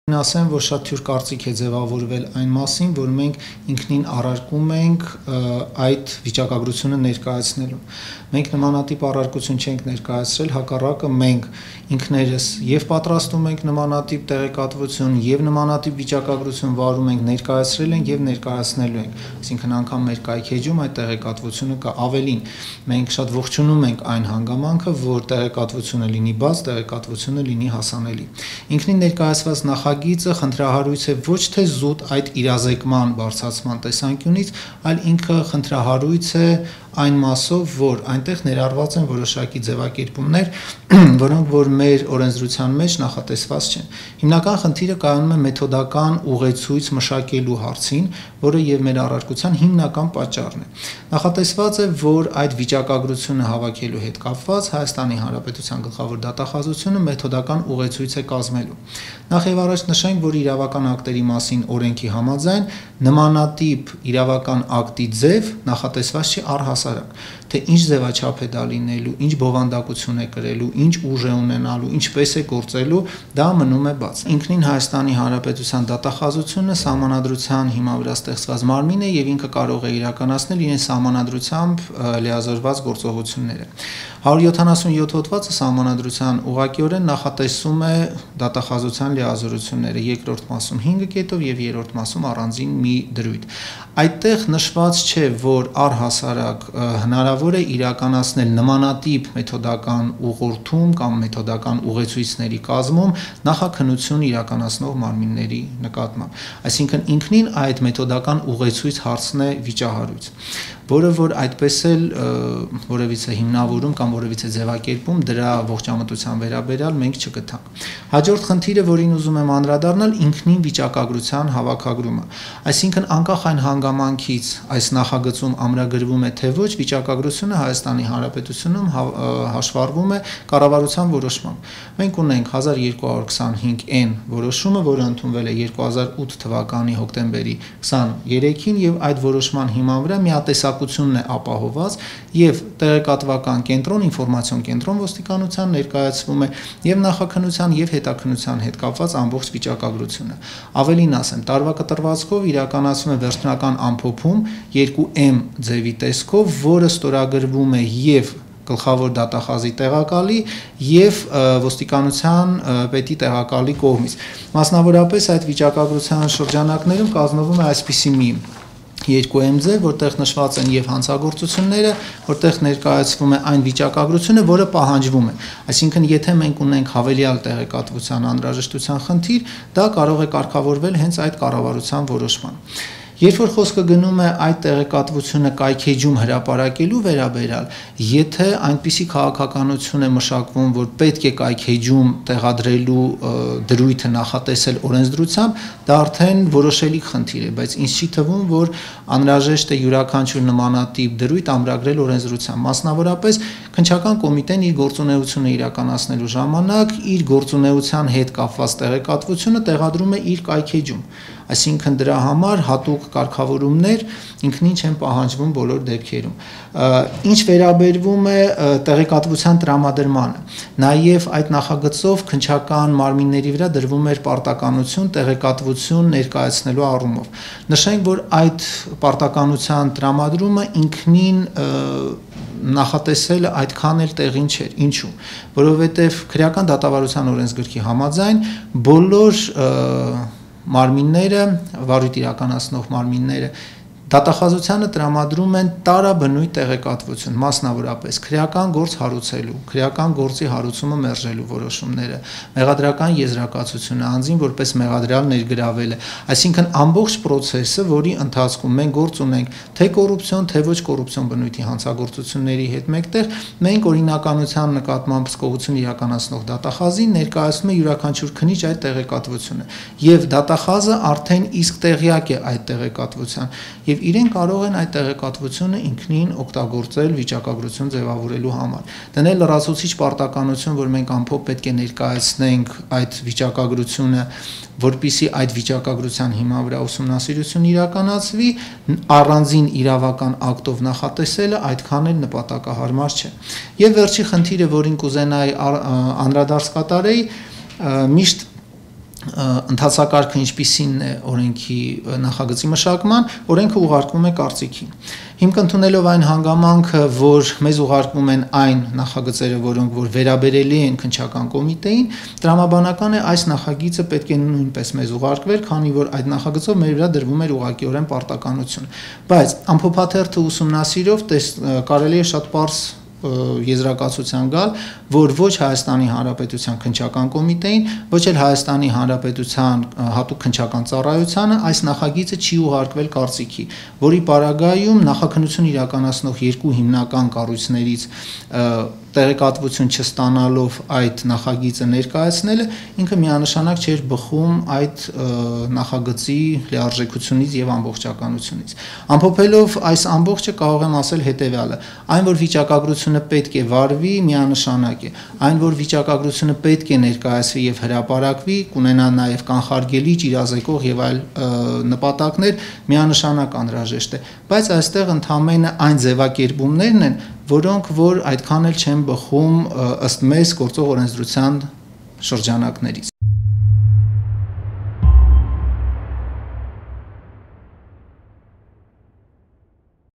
Ասեմ, որ շատ թյուր կարծիք է ձևավորվել այն մասին, որ մենք ինքնին առարկում ենք այդ վիճակագրությունը ներկայացնելու։ Մենք նմանատիպ առարկություն չենք ներկայացրել, հակառակը մենք ինքներս եւ պատրաստում ենք նմանատիպ տեղեկատվություն եւ նմանատիպ վիճակագրություն վարում ենք, ներկայացրել ենք եւ ներկայացնելու ենք։ Այսինքն անգամ մեր կայքեջում այդ տեղեկատվությունը կա, ավելին, մենք շատ ողջունում ենք այն հանգամանքը, որ տեղեկատվությունը լինի բաց, տեղեկատվությունը լինի հասանելի։ Ինքնին ներկայացված նախագիծը խնդրահարույց է ոչ թե զուտ այդ իրազեկման բարձրացման տեսանկյունից, այլ ինքը խնդրահարույց է այն մասով, որ այնտեղ ներառված են որոշակի ձևակերպումներ, որոնք որ մեր օրենսդրության մեջ նախատեսված չեն։ Հիմնական խնդիրը կայանում է մեթոդական ուղեցույց մշակելու հարցին, որը եւ մեր առարկության հիմնական պատճառն է։ Նախատեսված է, որ այդ վիճակագրությունը հավաքելու հետ կապված Հայաստանի Հանրապետության գլխավոր դատախազությունը մեթոդական ուղեցույց է կազմելու։ Նախ եւ առաջ նշենք, որ իրավական ակտերի մասին օրենքի համաձայն նմանատիպ իրավական ակտի ձև նախատեսված չի առհասարակ, թե ինչ ձևաչափ է դա լինելու, ինչ բովանդակություն է կրելու, ինչ ուժ է ունենալու, ինչպես է գործելու, դա մնում է բաց։ Ինքնին Հայաստանի Հանրապետության դատախազությունը սահմանադրության հիման վրա ստեղծված մարմին է եւ ինքը կարող է իրականացնել իրեն սահմանադրությամբ լիազորված գործողությունները։ 177 հոդվածը սահմանադրության ուղղակիորեն նախատեսում է դատախազության լիազորությունները երկրորդ մասում 5 կետով եւ երրորդ մասում առանձին մի դրույթ։ Այդտեղ նշված չէ, որ առհասարակ հնարավոր է իրականացնել նմանատիպ մեթոդական ուղղորդում կամ մեթոդական ուղեցույցների կազմում նախաքննություն իրականացնող մարմինների նկատմամբ։ Այսինքն ինքնին այդ մեթոդական ուղեցույց հարցն է վիճահարույց, որը որ այդպես էլ որևիցե հիմնավորում կամ որևիցե ձևակերպում դրա ողջամտության վերաբերյալ մենք չգտանք։ Հաջորդ խնդիրը, որին ուզում եմ անդրադառնալ, ինքնին վիճակագրության հավաքագրումը։ Այսինքն անկախ այն հանգամանքից այս նախագծում ամրագրվում է թե ոչ, վիճակագրությունը Հայաստանի Հանրապետությունում հաշվառվում է կառավարության որոշմամբ։ Մենք ունենք 1225N որոշումը, որը ընդունվել է 2008 թվականի հոկտեմբերի 23-ին եւ այդ որոշման հիման վրա միատեսակությունն է ապահովված եւ տեղեկատվական կենտրոն, ինֆորմացիոն կենտրոն ոստիկանության ներկայացվում է եւ նախաքննության եւ հետաքննության հետ կապված ամբողջ վիճակագրությունը։ Ավելին ասեմ, տարվա կտրվածքով իրականացվում է վերջնական ամփոփում 2M ձևի տեսքով, որը ստորագրվում է եւ գլխավոր դատախազի տեղակալի եւ ոստիկանության պետի տեղակալի կողմից։ Մասնավորապես այդ վիճակագրության շրջանակներում կազմվում է այսպիսի մի 2M ձև, որտեղ նշված են եւ հանցագործությունները, որտեղ ներկայացվում է այն վիճակագրությունը, որը պահանջվում է։ Այսինքն, եթե մենք ունենք հավելյալ տեղեկատվության անհրաժեշտության խնդիր, դա կարող է կարգավորվել հենց այդ կառավարության որոշման։ Երբ որ խոսքը գնում է այդ տեղեկատվությունը կայքեջում հրապարակելու վերաբերյալ, եթե այնպիսի քաղաքականություն է մշակվում, որ պետք է կայքեջում տեղադրելու դրույթը նախատեսել օրենսդրությամբ, դա արդեն որոշելի խնդիր է, բայց ինձ չի թվում, որ անհրաժեշտ է յուրաքանչյուր նմանատիպ դրույթ ամրագրել օրենսդրությամբ։ Մասնավորապես քննչական կոմիտեն իր գործունեությունը իրականացնելու ժամանակ իր գործունեության հետ կապված տեղեկատվությունը տեղադրում է իր կայքեջում։ Այսինքն դրա համար հատուկ կարգավորումներ ինքնին չեն պահանջվում բոլոր դեպքերում։ Ինչ վերաբերվում է տեղեկատվության տրամադրմանը, նաև այդ նախագծով քննչական մարմինների վրա դրվում էր պարտականություն տեղեկատվություն ներկայացնելու առումով։ Նշենք, որ այդ պարտականության տրամադրումը ինքնին նախատեսելը այդքան էլ տեղին չէր։ Ինչու՞։ Որովհետև քրեական դատավարության օրենսգրքի համաձայն բոլոր մարմինները, վարույթ իրականացնող մարմինները դատախազությանը տրամադրում են տարաբնույթ տեղեկատվություն, մասնավորապես քրեական գործ հարուցելու, քրեական գործի հարուցումը մերժելու որոշումները, մեղադրական եզրակացությունը, անձին որպես մեղադրյալ ներգրավելը, այսինքն ամբողջ process-ը, որի ընթացքում մենք գործ ունենք թե կոռուպցիոն, թե ոչ կոռուպցիոն բնույթի հանցագործությունների հետ մեկտեղ, մենք օրինականության նկատմամբ հսկողություն իրականացնող դատախազին ներկայացնում է յուրաքանչյուր քննիչ այդ տեղեկատվությունը, եւ դատախազը արդեն իսկ տեղյակ է այդ տեղեկատվության, եւ իրեն կարող են այդ տեղեկատվությունը ինքնին օգտագործել վիճակագրություն ձևավորելու համար։ Դնել լրացուցիչ պարտականություն, որ մենք ամփոփ պետք է ներկայացնենք այդ վիճակագրությունը, որպիսի այդ վիճակագրության հիման վրա ուսումնասիրություն իրականացվի, առանձին իրավական ակտով նախատեսելը այդքան էլ նպատակահարմար չէ։ Եվ վերջի խնդիրը, որին կուզենայի անդրադարձ կատարեի, միշտ ընթացակարգը ինչպիսին է օրենքի նախագծի մշակման, օրենքը ուղարկվում է կարծիքի։ Հիմք ընդունելով այն հանգամանքը, որ մեզ ուղարկվում են այն նախագծերը, որոնք որ վերաբերելի են քննչական կոմիտեին, տրամաբանական է այս նախագիծը պետք է նույնպես մեզ ուղարկվեր, քանի որ այդ նախագծով մեր վրա դրվում էր ուղղակիորեն պարտականություն։ Բայց ամփոփաթերթը ուսումնասիրով կարելի է շատ պարզ եզրակացության գալ, որ ոչ Հայաստանի Հանրապետության քննչական կոմիտեին, ոչ էլ Հայաստանի Հանրապետության հատուկ քննչական ծառայությանը այս նախագիծը չի ուղարկվել կարծիքի, որի պարագայում նախաքննություն իրականացնող երկու հիմնական կառույցներից տեղեկատվություն չստանալով այդ նախագիծը ներկայացնելը ինքը միանշանակ չէր բխում այդ նախագծի լիարժեքությունից եւ ամբողջականությունից։ Ամփոփելով այս ամբողջը կարող եմ ասել հետեւյալը. այն, որ վիճակագրությունը պետք է վարվի, միանշանակ է։ Այն, որ վիճակագրությունը պետք է ներկայացվի եւ հրապարակվի, կունենա նաեւ կանխարգելիչ, իրազեկող եւ այլ նպատակներ, միանշանակ անհրաժեշտ է։ Բայց այստեղ ընդհանրապես այն ձևակերպումներն են, որոնք որ այդքան էլ չեն բխում ըստ մեզ գործող օրենսդրության շրջանակներից։